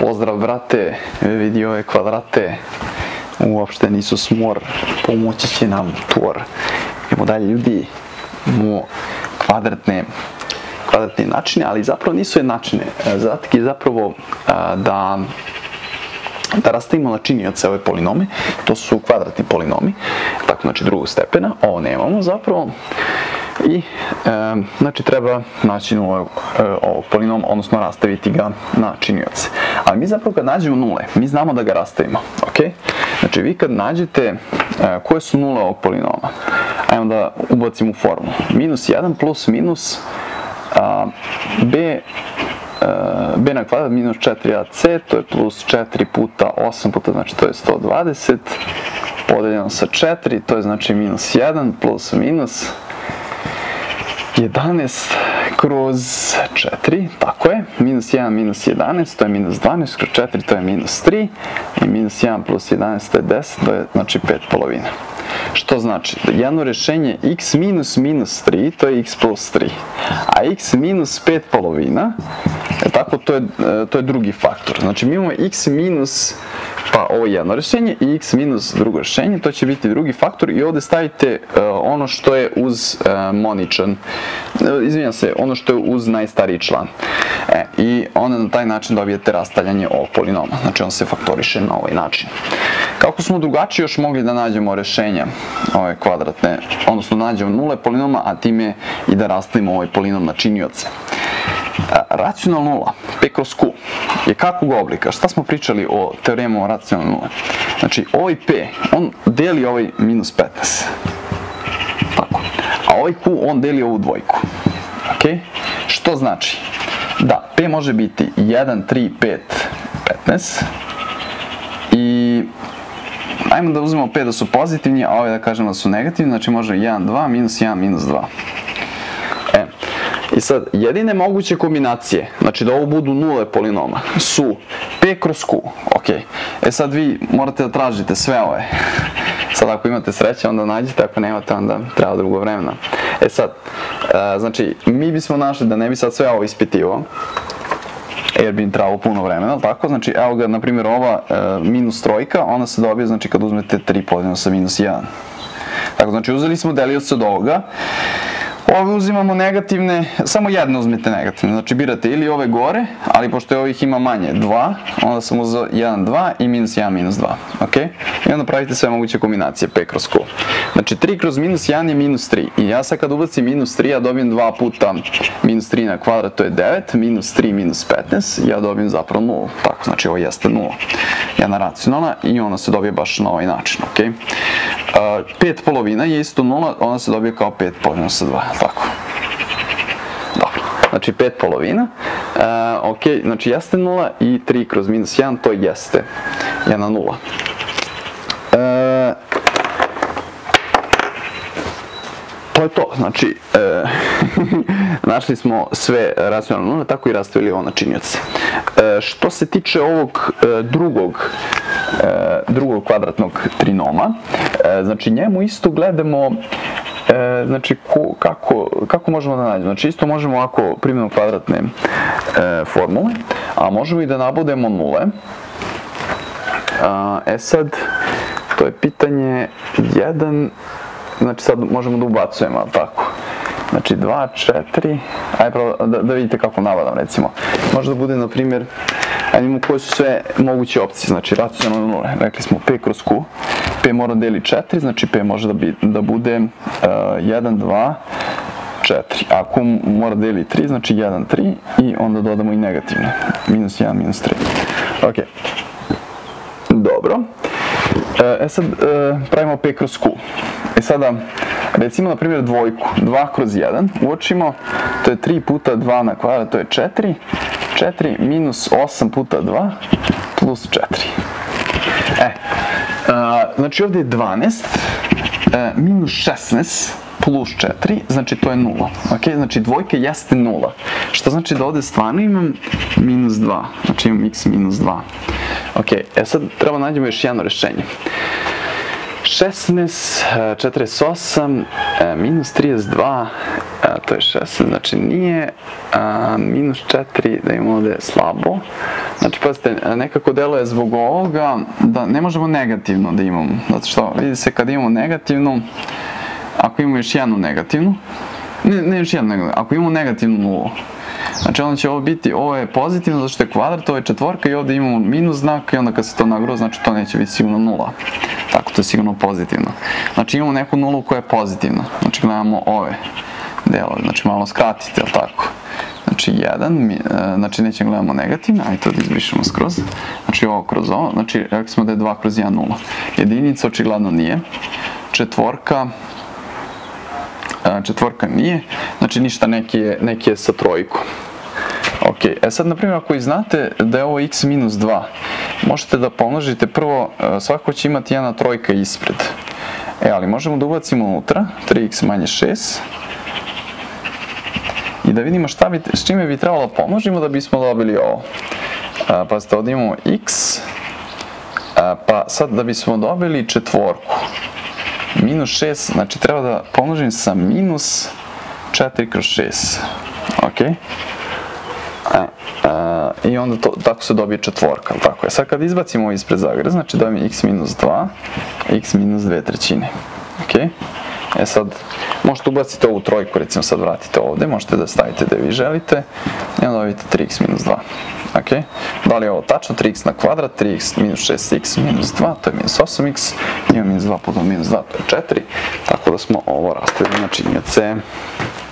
Pozdrav brate, vidi ove kvadrate, uopšte nisu smor, pomoći će nam tvor. Idemo dalje ljudi, imamo kvadratne načine, ali zapravo nisu jednačine. Zadatak je zapravo da rastavimo na činioce ove polinome, to su kvadratni polinomi, tako znači drugog stepena, ovo nemamo zapravo. I znači treba naći ovog polinoma, odnosno rastaviti ga na činioce. Ali mi zapravo kad nađemo nule, mi znamo da ga rastavimo, ok? Znači vi kad nađete koje su nule ovog polinoma, ajmo da ubacimo u formulu. Minus 1 plus minus b na kvadrat minus 4ac, to je plus 4 puta 8 puta, znači to je 120, podeljeno sa 4, to je znači minus 1 plus minus 11 kroz 4, tako je, minus 1 minus 11, to je minus 12, kroz 4 to je minus 3, i minus 1 plus 11 to je 10, to je znači 5 polovina. Što znači da jedno rješenje x minus minus 3, to je x plus 3, a x minus 5 polovina, tako to je drugi faktor. Znači mi imamo x minus, pa ovo je jedno rješenje, i x minus drugo rješenje, to će biti drugi faktor i ovdje stavite ono što je uz moničan, izvinjam se, ono što je uz najstariji član. I onda na taj način dobijete rastavljanje ovog polinoma, znači on se faktoriše na ovaj način. Kako smo drugačije još mogli da nađemo rješenja ove kvadratne, odnosno nađemo nule polinoma, a time i da rastavimo ovaj polinom na činioce. Racionalna nula, p kroz q, je kakvog oblika? Šta smo pričali o teoremu o racionalnoj nule? Znači, ovaj p, on deli ovaj minus 15. Tako. A ovaj q, on deli ovu dvojku. Ok? Što znači? Da, p može biti 1, 3, 5, 15. I ajmo da uzmemo p da su pozitivni, a ove da kažemo da su negativni, znači može 1, 2, minus 1, minus 2. I sad, jedine moguće kombinacije, znači da ovo budu nule polinoma, su p kroz q, ok. Sad vi morate da tražite sve ove. Sad ako imate sreće, onda nađite, ako nemate, onda treba drugo vremena. Sad, znači, mi bismo našli da ne bi sad sve ovo ispitivao, jer bi im trebalo puno vremena, ali tako? Znači, evo ga, na primjer, ova minus trojka, ona se dobije, znači, kad uzmete 3 podeljeno sa minus 1. Tako, znači, uzeli smo delioce od ovoga. Ove uzimamo negativne, samo jedne uzmite negativne, znači birate ili ove gore, ali pošto je ovih ima manje, 2, onda sam uzeo 1, 2 i minus 1, minus 2, ok? I onda pravite sve moguće kombinacije, p kroz q. Znači 3 kroz minus 1 je minus 3, i ja sad kad ubacim minus 3, ja dobijem 2 puta minus 3 na kvadrat, to je 9, minus 3 minus 15, ja dobijem zapravo 0, tako, znači ovo jeste 0. Jedna racionalna i ona se dobije baš na ovaj način, ok? 5 polovina je isto 0, ona se dobije kao 5 polovina sa 2, tako. Dobro, znači 5 polovina, ok, znači jeste 0 i 3 kroz minus 1, to jeste jedna 0. To je to, znači, našli smo sve racionalne nule, tako i rastavili ovo na činioce. Što se tiče ovog drugog kvadratnog trinoma, znači njemu isto gledamo, znači kako možemo da nađemo, znači isto možemo ovako primjeno kvadratne formule, a možemo i da nabudemo nule. Sad, to je pitanje 1, znači sad možemo da ubacujemo, ali tako. Znači 2, 4, ajde pravo da vidite kako nabadam recimo. Može da bude na primjer, ajde imamo koje su sve moguće opcije, znači racionalne nule. Rekli smo p kroz q, p mora da deli 4, znači p može da bude 1, 2, 4. A q mora da deli 3, znači 1, 3 i onda dodamo i negativne. Minus 1, minus 3. Ok. Dobro. Sad pravimo p kroz q. Sada, recimo na primjer dvojku, 2 kroz 1, uočimo, to je 3 puta 2 na kvadrat, to je 4, 4 minus 8 puta 2 plus 4. Znači ovdje je 12, minus 16 plus 4, znači to je 0, ok, znači dvojka jeste 0, što znači da ovdje stvarno imam minus 2, znači imam x minus 2, ok, sad treba nađemo još jedno rješenje. 16, 48, minus 32, to je 16, znači nije, minus 4, da imamo ovdje slabo. Znači, pazite, nekako deluje zbog ovoga da ne možemo negativno da imamo, zato što vidi se kad imamo negativnu, ako imamo još jednu negativnu, ne još jednu negativnu, ako imamo negativnu nulu, znači onda će ovo biti, ovo je pozitivno zato što je kvadrat, ovo je četvorka i ovdje imamo minus znak i onda kad se to nagrozi, znači to neće biti sigurno nula. Tako, to je sigurno pozitivno. Znači imamo neku nulu koja je pozitivna, znači gledamo ove delove, znači malo skratite, jel tako? Znači 1, znači nećemo gledamo negativno, ajde to da izbrišemo skroz, znači ovo kroz ovo, znači rekli smo da je 2 kroz 1 nula. Jedinica očigledno nije, četvorka nije, znači ništa, neki je sa trojkom. Ok, sad na primjer ako i znate da je ovo x minus 2, možete da pomnožite prvo, svako će imati jedna trojka ispred. Ali možemo da ubacimo unutra, 3x manje 6, i da vidimo s čime bi trebalo pomnožimo da bismo dobili ovo. Pazite, ovdje imamo x, pa sad da bismo dobili četvorku, minus 6, znači treba da pomnožim sa minus 4 kroz 6, ok? I onda tako se dobije četvorka, tako je. Sad kad izbacimo ovo ispred zagrade, znači dobijemo x minus 2, x minus 2/3, ok? Sad, možete ubaciti ovu trojku, recimo sad vratite ovdje, možete da stavite da vi želite, i onda dobijete 3x minus 2, ok? Da li je ovo tačno? 3x na kvadrat, 3x minus 6x minus 2, to je minus 8x, ima minus 2 puta minus 2, to je 4, tako da smo ovo rastavili na činjenice.